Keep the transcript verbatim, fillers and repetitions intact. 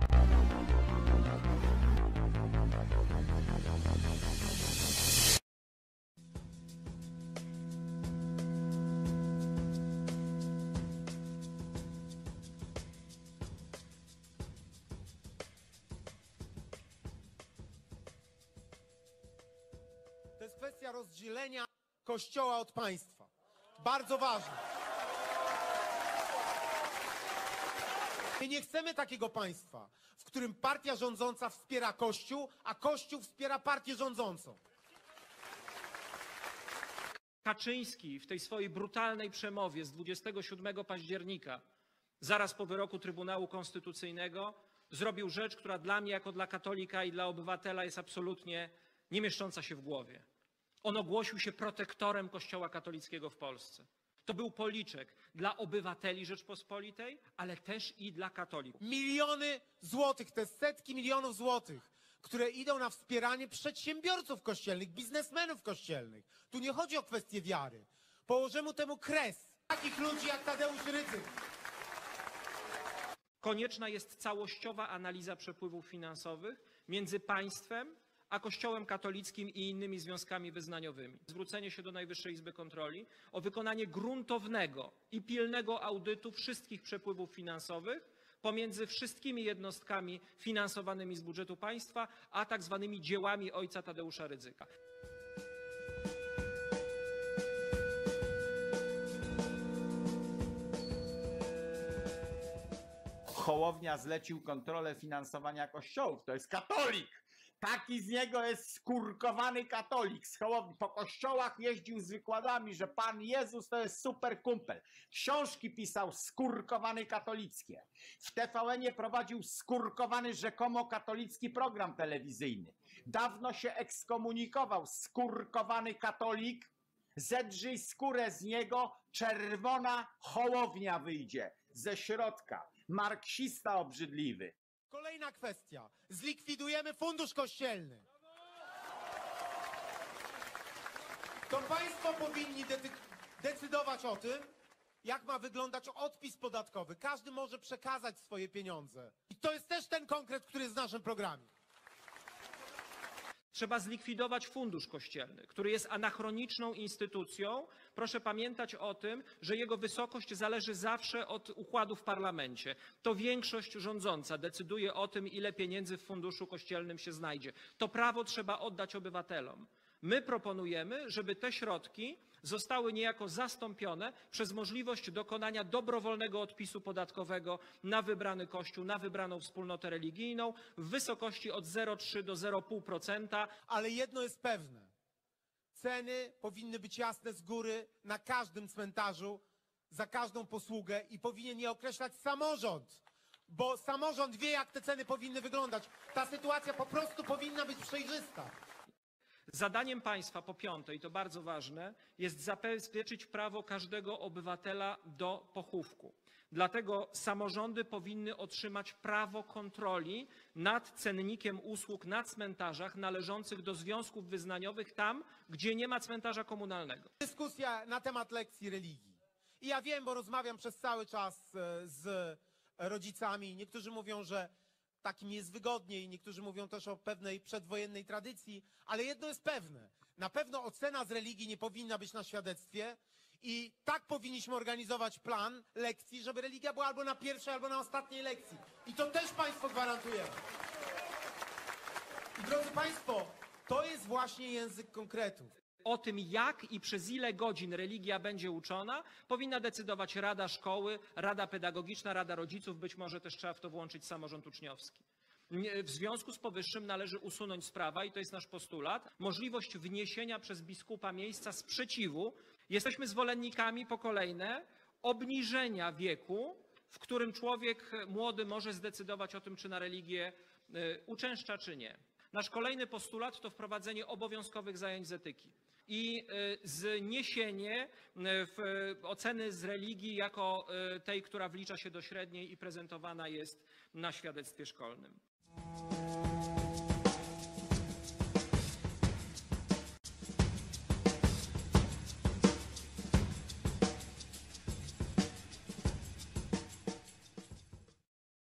To jest kwestia rozdzielenia Kościoła od państwa. Bardzo ważne. My nie chcemy takiego państwa, w którym partia rządząca wspiera Kościół, a Kościół wspiera partię rządzącą. Kaczyński w tej swojej brutalnej przemowie z dwudziestego siódmego października, zaraz po wyroku Trybunału Konstytucyjnego, zrobił rzecz, która dla mnie jako dla katolika i dla obywatela jest absolutnie nie mieszcząca się w głowie. On ogłosił się protektorem Kościoła katolickiego w Polsce. To był policzek dla obywateli Rzeczpospolitej, ale też i dla katolików. Miliony złotych, te setki milionów złotych, które idą na wspieranie przedsiębiorców kościelnych, biznesmenów kościelnych. Tu nie chodzi o kwestię wiary. Położymy temu kres. Takich ludzi jak Tadeusz Rydzyk. Konieczna jest całościowa analiza przepływów finansowych między państwem a Kościołem katolickim i innymi związkami wyznaniowymi. Zwrócenie się do Najwyższej Izby Kontroli o wykonanie gruntownego i pilnego audytu wszystkich przepływów finansowych pomiędzy wszystkimi jednostkami finansowanymi z budżetu państwa, a tak zwanymi dziełami ojca Tadeusza Rydzyka. Hołownia zlecił kontrolę finansowania kościołów. To jest katolik. Taki z niego jest skurkowany katolik. Z Hołowni po kościołach jeździł z wykładami, że Pan Jezus to jest super kumpel. Książki pisał skurkowany katolickie. W T V N-ie prowadził skurkowany rzekomo katolicki program telewizyjny. Dawno się ekskomunikował. Skurkowany katolik. Zedrzyj skórę z niego, czerwona Hołownia wyjdzie ze środka. Marksista obrzydliwy. Kolejna kwestia. Zlikwidujemy fundusz kościelny. To państwo powinni decydować o tym, jak ma wyglądać odpis podatkowy. Każdy może przekazać swoje pieniądze. I to jest też ten konkret, który jest w naszym programie. Trzeba zlikwidować fundusz kościelny, który jest anachroniczną instytucją. Proszę pamiętać o tym, że jego wysokość zależy zawsze od układu w parlamencie. To większość rządząca decyduje o tym, ile pieniędzy w funduszu kościelnym się znajdzie. To prawo trzeba oddać obywatelom. My proponujemy, żeby te środki zostały niejako zastąpione przez możliwość dokonania dobrowolnego odpisu podatkowego na wybrany kościół, na wybraną wspólnotę religijną w wysokości od zero przecinek trzy do zero przecinek pięć procent. Ale jedno jest pewne. Ceny powinny być jasne z góry na każdym cmentarzu, za każdą posługę i powinien je określać samorząd. Bo samorząd wie, jak te ceny powinny wyglądać. Ta sytuacja po prostu powinna być przejrzysta. Zadaniem państwa, po piąte, i to bardzo ważne, jest zabezpieczyć prawo każdego obywatela do pochówku. Dlatego samorządy powinny otrzymać prawo kontroli nad cennikiem usług na cmentarzach należących do związków wyznaniowych tam, gdzie nie ma cmentarza komunalnego. Dyskusja na temat lekcji religii. I ja wiem, bo rozmawiam przez cały czas z rodzicami. Niektórzy mówią, że takim jest wygodniej, niektórzy mówią też o pewnej przedwojennej tradycji, ale jedno jest pewne. Na pewno ocena z religii nie powinna być na świadectwie i tak powinniśmy organizować plan lekcji, żeby religia była albo na pierwszej, albo na ostatniej lekcji. I to też państwo gwarantujemy. I drodzy państwo, to jest właśnie język konkretów. O tym, jak i przez ile godzin religia będzie uczona, powinna decydować Rada Szkoły, Rada Pedagogiczna, Rada Rodziców, być może też trzeba w to włączyć samorząd uczniowski. W związku z powyższym należy usunąć z prawa, i to jest nasz postulat, możliwość wniesienia przez biskupa miejsca sprzeciwu. Jesteśmy zwolennikami po kolejne obniżenia wieku, w którym człowiek młody może zdecydować o tym, czy na religię uczęszcza, czy nie. Nasz kolejny postulat to wprowadzenie obowiązkowych zajęć z etyki i zniesienie w oceny z religii jako tej, która wlicza się do średniej i prezentowana jest na świadectwie szkolnym.